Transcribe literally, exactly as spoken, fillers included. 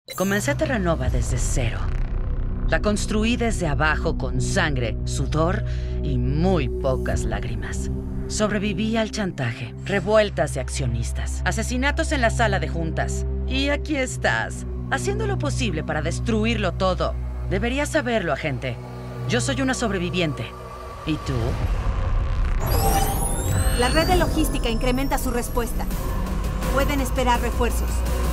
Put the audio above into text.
Comencé Terranova desde cero. La construí desde abajo con sangre, sudor y muy pocas lágrimas. Sobreviví al chantaje, revueltas de accionistas, asesinatos en la sala de juntas. Y aquí estás, haciendo lo posible para destruirlo todo. Deberías saberlo, agente. Yo soy una sobreviviente. ¿Y tú? La red de logística incrementa su respuesta. Pueden esperar refuerzos.